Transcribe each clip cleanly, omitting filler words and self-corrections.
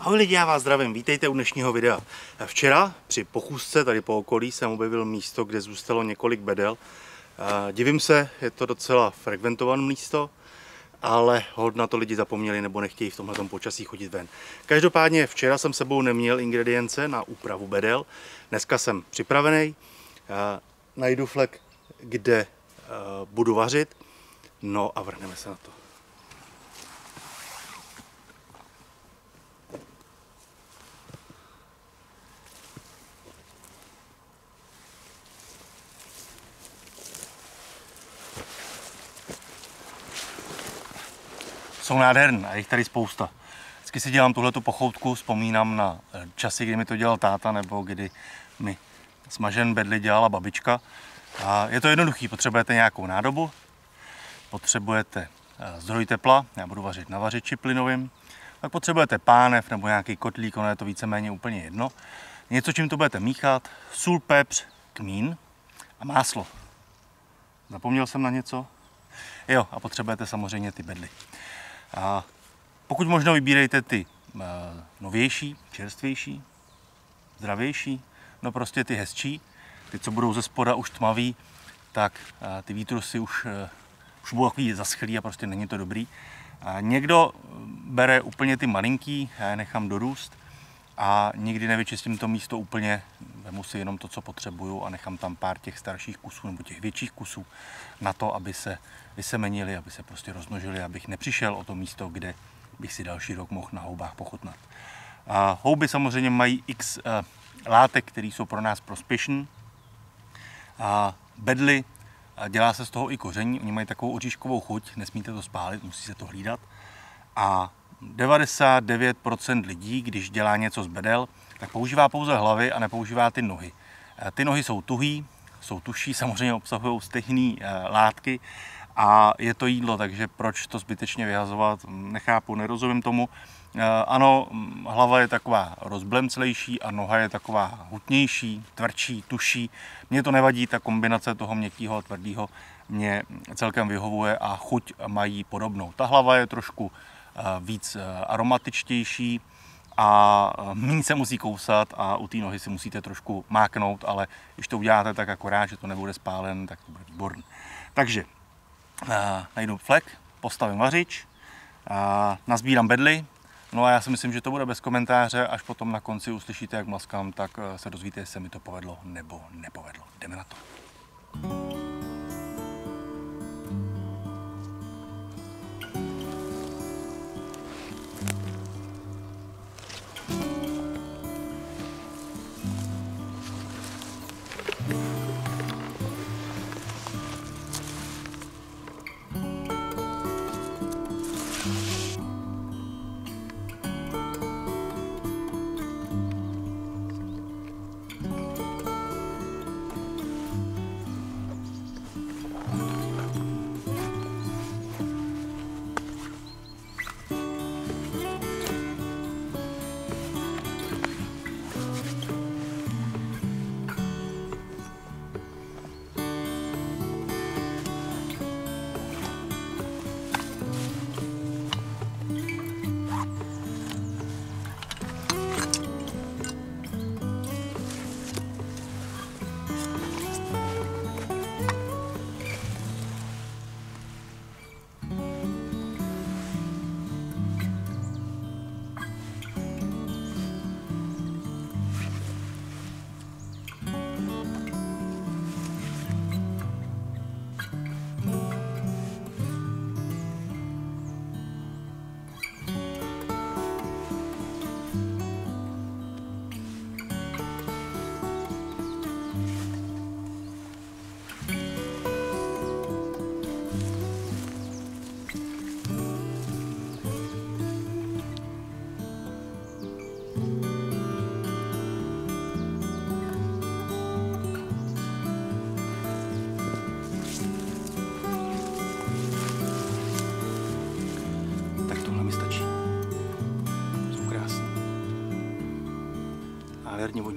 Ahoj lidi, já vás zdravím, vítejte u dnešního videa. Včera při pochůzce tady po okolí jsem objevil místo, kde zůstalo několik bedel. Divím se, je to docela frekventované místo, ale hod na to lidi zapomněli nebo nechtějí v tomhletom počasí chodit ven. Každopádně včera jsem sebou neměl ingredience na úpravu bedel, dneska jsem připravený, najdu flek, kde budu vařit, no a vrhneme se na to. Jsou nádherný a jich tady spousta. Vždycky si dělám tuhletu pochoutku, vzpomínám na časy, kdy mi to dělal táta nebo kdy mi smažen bedly dělala babička. A je to jednoduchý, potřebujete nějakou nádobu, potřebujete zdroj tepla, já budu vařit na vařiči plynovým, tak potřebujete pánev nebo nějaký kotlík, ono je to víceméně úplně jedno. Něco, čím to budete míchat, sůl, pepř, kmín a máslo. Zapomněl jsem na něco? Jo, a potřebujete samozřejmě ty bedly. A pokud možno vybírejte ty novější, čerstvější, zdravější, no prostě ty hezčí, ty, co budou ze spoda už tmavý, tak ty výtrusy už budou takový zaschlý a prostě není to dobrý. A někdo bere úplně ty malinký, já je nechám dorůst a nikdy nevyčistím to místo úplně, vemu si jenom to, co potřebuju a nechám tam pár těch starších kusů nebo těch větších kusů na to, aby se vysemenili, aby se prostě rozmnožili, abych nepřišel o to místo, kde bych si další rok mohl na houbách pochutnat. A houby samozřejmě mají x látek, které jsou pro nás prospěšné. A bedly, dělá se z toho i koření, oni mají takovou oříškovou chuť, nesmíte to spálit, musí se to hlídat. A 99% lidí, když dělá něco z bedel, tak používá pouze hlavy a nepoužívá ty nohy. Ty nohy jsou tuhý, jsou tuší, samozřejmě obsahují stejné látky a je to jídlo, takže proč to zbytečně vyhazovat, nechápu, nerozumím tomu. Ano, hlava je taková rozblemclejší a noha je taková hutnější, tvrdší, tuší. Mně to nevadí, ta kombinace toho měkkého a tvrdého mě celkem vyhovuje a chuť mají podobnou. Ta hlava je trošku víc aromatičtější a méně se musí kousat a u té nohy si musíte trošku máknout, ale když to uděláte tak akorát, že to nebude spálen, tak to bude výborný. Takže najdu flek, postavím vařič, nazbírám bedly, no a já si myslím, že to bude bez komentáře, až potom na konci uslyšíte, jak mlaskám, tak se dozvíte, jestli se mi to povedlo nebo nepovedlo. Jdeme na to. Nádherně voní.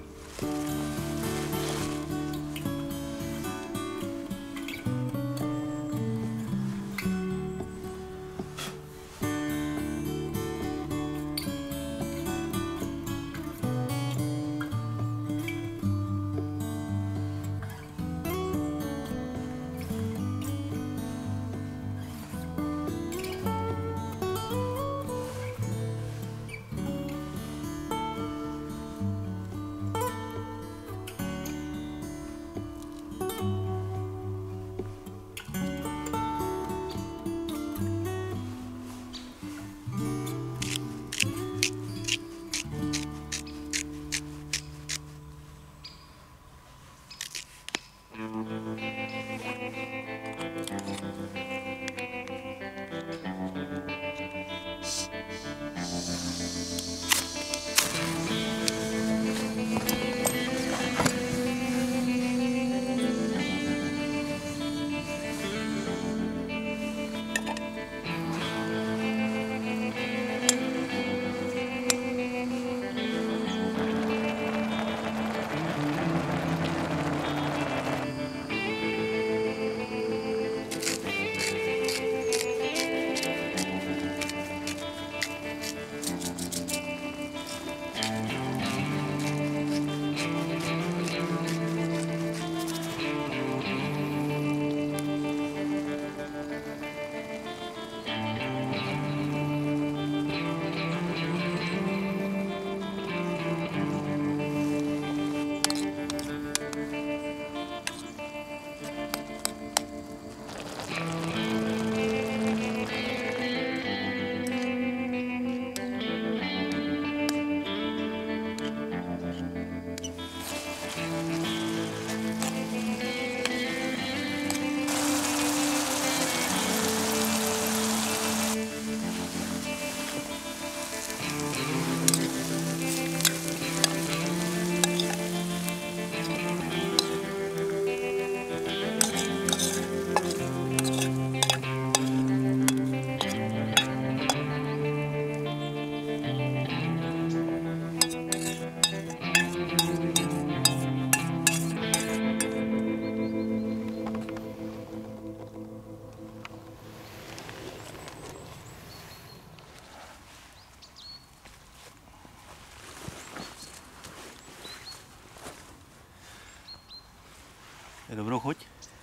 Tak dobrou chuť.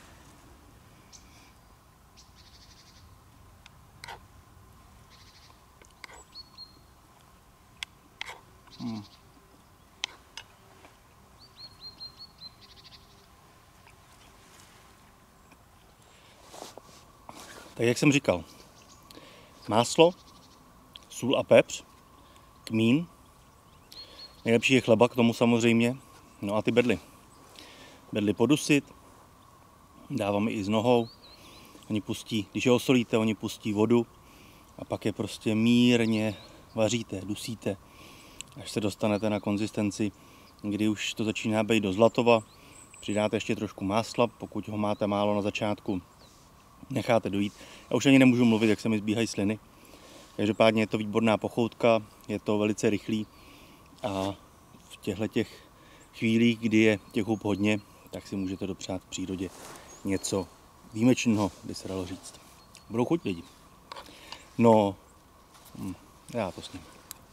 Tak jak jsem říkal, máslo, sůl a pepř, kmín, nejlepší je chleba k tomu samozřejmě, no a ty bedly. Bedly podusit, dáváme i s nohou, oni pustí, když je osolíte, oni pustí vodu a pak je prostě mírně vaříte, dusíte, až se dostanete na konzistenci, kdy už to začíná být do zlatova, přidáte ještě trošku másla, pokud ho máte málo na začátku, necháte dojít. Já už ani nemůžu mluvit, jak se mi zbíhají sliny. Každopádně je to výborná pochoutka, je to velice rychlý a v těchto chvílích, kdy je těch hub hodně, tak si můžete dopřát v přírodě něco výjimečného, by se dalo říct. Budou chuť lidi. No, já to sním.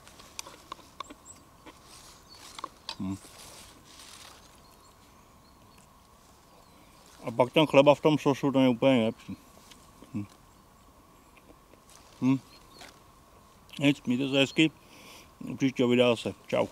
A pak ten chleba v tom sosu, to je úplně nejlepší. Nic, mějte se hezky. U příštího videa se. Čau.